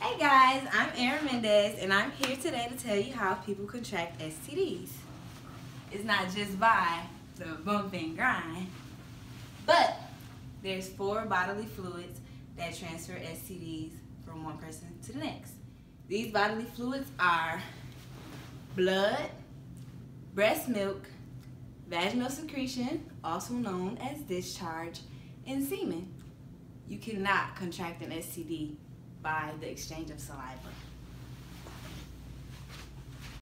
Hey guys, I'm Erin Mendez and I'm here today to tell you how people contract STDs. It's not just by the bump and grind, but there's 4 bodily fluids that transfer STDs from one person to the next. These bodily fluids are blood, breast milk, vaginal secretion, also known as discharge, and semen. You cannot contract an STD by the exchange of saliva.